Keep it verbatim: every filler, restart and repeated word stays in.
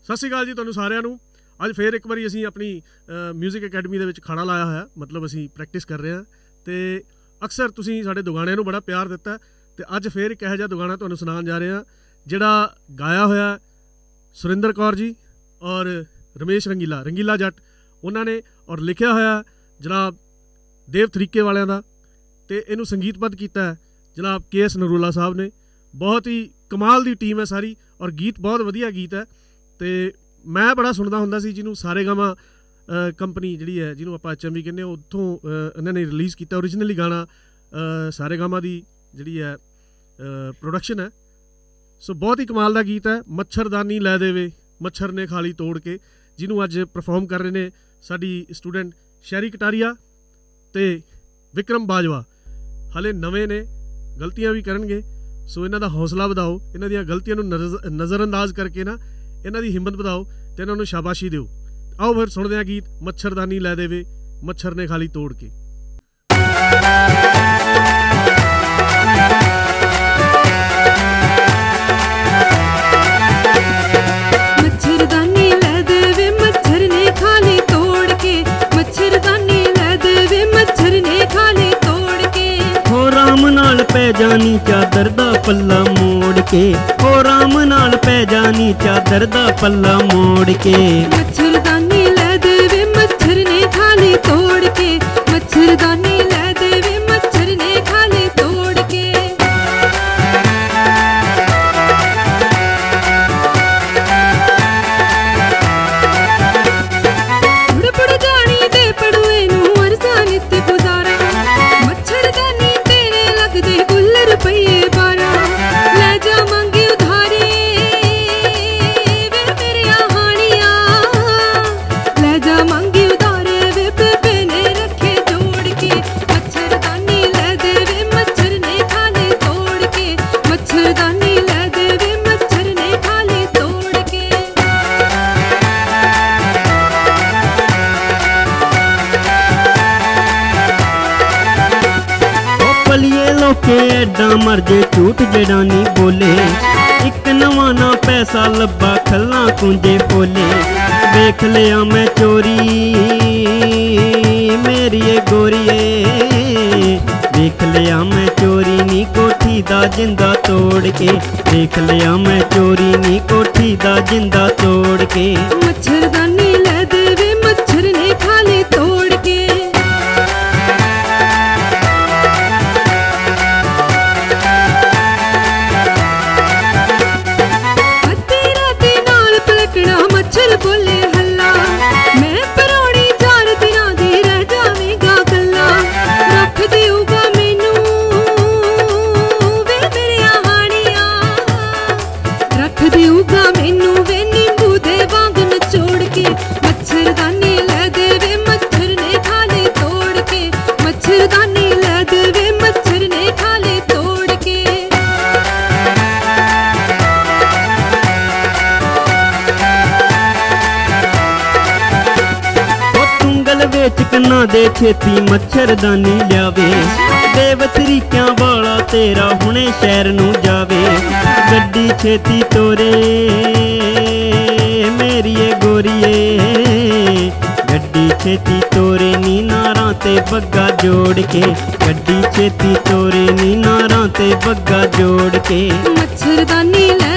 ਸਤਿ ਸ਼੍ਰੀ ਅਕਾਲ ਜੀ ਤੁਹਾਨੂੰ ਸਾਰਿਆਂ ਨੂੰ। ਅੱਜ ਫਿਰ ਇੱਕ ਵਾਰੀ ਅਸੀਂ ਆਪਣੀ ਮਿਊਜ਼ਿਕ ਅਕੈਡਮੀ ਦੇ ਵਿੱਚ ਖਾੜਾ ਲਾਇਆ ਹੋਇਆ, ਮਤਲਬ ਅਸੀਂ ਪ੍ਰੈਕਟਿਸ ਕਰ ਰਹੇ ਹਾਂ। ਅਤੇ ਅਕਸਰ ਤੁਸੀਂ ਸਾਡੇ ਦੁਗਾਣਿਆਂ ਨੂੰ ਬੜਾ ਪਿਆਰ ਦਿੱਤਾ ਅਤੇ ਅੱਜ ਫਿਰ ਇੱਕ ਇਹੋ ਜਿਹਾ ਦੁਗਾਣਾ ਤੁਹਾਨੂੰ ਸੁਣਾਉਣ ਜਾ ਰਹੇ ਹਾਂ ਜਿਹੜਾ ਗਾਇਆ ਹੋਇਆ ਸੁਰਿੰਦਰ ਕੌਰ ਜੀ ਔਰ ਰਮੇਸ਼ ਰੰਗੀਲਾ ਰੰਗੀਲਾ ਜੱਟ ਉਹਨਾਂ ਨੇ, ਔਰ ਲਿਖਿਆ ਹੋਇਆ ਜਨਾਬ ਦੇਵ ਤਰੀਕੇ ਵਾਲਿਆਂ ਦਾ, ਅਤੇ ਇਹਨੂੰ ਸੰਗੀਤਬੱਧ ਕੀਤਾ ਜਨਾਬ ਕੇ ਐਸ ਨਰੂਲਾ ਸਾਹਿਬ ਨੇ। ਬਹੁਤ ਹੀ ਕਮਾਲ ਦੀ ਟੀਮ ਹੈ ਸਾਰੀ, ਔਰ ਗੀਤ ਬਹੁਤ ਵਧੀਆ ਗੀਤ ਹੈ। ਅਤੇ ਮੈਂ ਬੜਾ ਸੁਣਦਾ ਹੁੰਦਾ ਸੀ ਜਿਹਨੂੰ ਸਾਰੇਗਾਮਾ ਕੰਪਨੀ ਜਿਹੜੀ ਹੈ, ਜਿਹਨੂੰ ਆਪਾਂ ਐਚ ਐਮ ਵੀ ਕਹਿੰਦੇ ਹਾਂ, ਉੱਥੋਂ ਇਹਨਾਂ ਨੇ ਰਿਲੀਜ਼ ਕੀਤਾ ਓਰੀਜਨਲੀ ਗਾਣਾ। ਸਾਰੇਗਾਮਾ ਦੀ ਜਿਹੜੀ ਹੈ ਪ੍ਰੋਡਕਸ਼ਨ ਹੈ। ਸੋ ਬਹੁਤ ਹੀ ਕਮਾਲ ਦਾ ਗੀਤ ਹੈ। ਮੱਛਰਦਾਨੀ ਲੈ ਦੇਵੇ ਮੱਛਰ ਨੇ ਖਾਲੀ ਤੋੜ ਕੇ, ਜਿਹਨੂੰ ਅੱਜ ਪਰਫੋਰਮ ਕਰ ਰਹੇ ਨੇ ਸਾਡੀ ਸਟੂਡੈਂਟ ਸ਼ੈਰੀ ਕਟਾਰੀਆ ਅਤੇ ਵਿਕਰਮ ਬਾਜਵਾ। ਹਾਲੇ ਨਵੇਂ ਨੇ, ਗਲਤੀਆਂ ਵੀ ਕਰਨਗੇ, ਸੋ ਇਹਨਾਂ ਦਾ ਹੌਸਲਾ ਵਧਾਓ, ਇਹਨਾਂ ਦੀਆਂ ਗਲਤੀਆਂ ਨੂੰ ਨਜ਼ਰ ਨਜ਼ਰਅੰਦਾਜ਼ ਕਰਕੇ ਨਾ ਇਹਨਾਂ ਦੀ ਹਿੰਮਤ ਵਧਾਓ ਅਤੇ ਇਹਨਾਂ ਨੂੰ ਸ਼ਾਬਾਸ਼ੀ ਦਿਓ। ਆਓ ਫਿਰ ਸੁਣਦੇ ਹਾਂ ਗੀਤ ਮੱਛਰਦਾਨੀ ਲੈ ਦੇਵੇ ਮੱਛਰ ਨੇ ਖਾਲੀ ਤੋੜ ਕੇ। ਮੱਛਰਦਾਨੀ ਲੈ ਦੇਵੇ ਮੱਛਰ ਨੇ ਖਾਲੀ ਤੋੜ ਕੇ, ਮੱਛਰਦਾਨੀ ਲੈ ਦੇਵੇ ਮੱਛਰ ਨੇ ਖਾਲੀ ਤੋੜ ਕੇ। ਹੋ ਰਾਮ ਨਾਲ ਪੈ ਜਾਣੀ ਚਾਦਰ ਦਾ ਪੱਲਾ ਮੋੜ ਕੇ, ਹੋ ਰਾਮ ਨਾਲ ਪੈ ਜਾਣੀ ਚਾਦਰ ਦਾ ਪੱਲਾ ਮੋੜ ਕੇ। ਮੱਛਰਦਾਨੀ ਲੈ ਦੇਵੇ ਮੱਛਰ ਨੇ ਖਾਲੀ ਤੋੜ ਕੇ, ਮੱਛਰਦਾਨੀ ਲੈ ਦੇਵੇ ਮੱਛਰ ਨੇ ਖਾਲੀ ਤੋੜ ਕੇ। ਬੁੜ ਬੁੜ ਜਾਣੀ ਦੇ ਪੜੂਏ ਨੂੰ ਅਰਜ਼ਾ ਨਿੱਤ ਗੁਜ਼ਾਰਾ, ਮੱਛਰਦਾਨੀ ਤੇਰੇ ਲੱਗਦੇ ਕੁੱਲ ਰੁਪਈਏ ਬਾਰਾਂ। ਲੈ ਜਾਵਾਂਗੀ ਉਧਾਰੀ ਵੇ ਮੇਰੀਆਂ ਹਾਣੀਆਂ, ਲੈ ਜਾਵਾਂਗੀ ਉਧਾਰੇ ਵੇ ਬੇਬੇ ਨੇ ਰੱਖੇ ਜੋੜ ਕੇ। ਮੱਛਰਦਾਨੀ ਲੈ ਦੇਵੇ ਮੱਛਰ ਨੇ ਖਾਲੀ ਤੋੜ ਕੇ, ਮੱਛਰਦਾਨੀ ਲੈ ਦੇਵੇ ਮੱਛਰ ਨੇ ਖਾਲੀ ਤੋੜ ਕੇ। ਪਲੀਏ ਲੋਕੇ ਐਡਾ ਮਰਜੇ ਝੂਠ ਜਿਹੜਾ ਨਹੀਂ ਬੋਲੇ, ਇੱਕ ਨਵਾਂ ਨਾ ਪੈਸਾ ਲੱਭਾ ਖੱਲਾਂ ਕੁੰਜੇ ਫੋਲੇ। ਵੇਖ ਲਿਆ ਮੈਂ ਚੋਰੀ ਮੇਰੀਏ ਗੋਰੀਏ, ਵੇਖ ਲਿਆ ਮੈਂ ਚੋਰੀ ਨੀ ਕੋਠੀ ਦਾ ਜਿੰਦਾ ਤੋੜ ਕੇ, ਵੇਖ ਲਿਆ ਮੈਂ ਚੋਰੀ ਨੀ ਕੋਠੀ ਦਾ ਜਿੰਦਾ ਤੋੜ ਕੇ। ਮੱਛਰਦਾਨੀ ਲੈ ਦੇਵੇ ਮੱਛਰ ਨੇ ਖਾਲੀ ਤੋੜ ਕੇ। ਅੱਧੀ ਰਾਤੀ ਨਾਲ ਪਲਕਣਾ ਮੱਛਰ ਬੋਲੇ ਹੱਲਾ, ਮੈਂ ਪਰੌਣੀ ਚਾਰ ਦਿਨਾਂ ਦੀ ਰਹਿ ਜਾਵੇਂਗਾ ਕੱਲਾ। ਰੱਖ ਦਿਊਗਾ ਮੈਨੂੰ ਵੇ ਮੇਰੀਆਂ ਹਾਣੀਆਂ, ਰੱਖ ਦਿਊਗਾ ਮੈਨੂੰ ਵੇ ਨਿੰਬੂ ਦੇ ਵਾਂਗ ਨਚੋੜ ਕੇ। ਮੱਛਰਦਾਨੀ ਲੈ ਦੇਵੇ ਮੱਛਰ ਨੇ ਖਾਲੀ ਤੋੜ ਕੇ, ਮੱਛਰਦਾਨੀ ਲੈ ਦੇਵੇ ਮੱਛਰ ਨੇ ਖਾਲੀ ਤੋੜ ਕੇ। ਤੁੰਗਲ ਵੇਚ ਕੰਨਾਂ ਦੇ ਛੇਤੀ ਮੱਛਰਦਾਨੀ ਲਿਆਵੇ, ਦੇਵ ਤਰੀਕਿਆਂ ਵਾਲਾ ਤੇਰਾ ਹੁਣੇ ਸ਼ਹਿਰ ਨੂੰ ਜਾਵੇ। ਗੱਡੀ ਛੇਤੀ ਤੋਰੇ ਮੇਰੀਏ ਗੋਰੀਏ, ਗੱਡੀ ਛੇਤੀ ਤੋਰੇ ਨੀ ਨਾਰਾਂ ਤੇ ਬੱਗਾ ਜੋੜ ਕੇ, ਗੱਡੀ ਛੇਤੀ ਤੋਰੇ ਨੀ ਨਾਰਾਂ ਤੇ ਬੱਗਾ ਜੋੜ ਕੇ। ਮੱਛਰਦਾਨੀ ਲੈ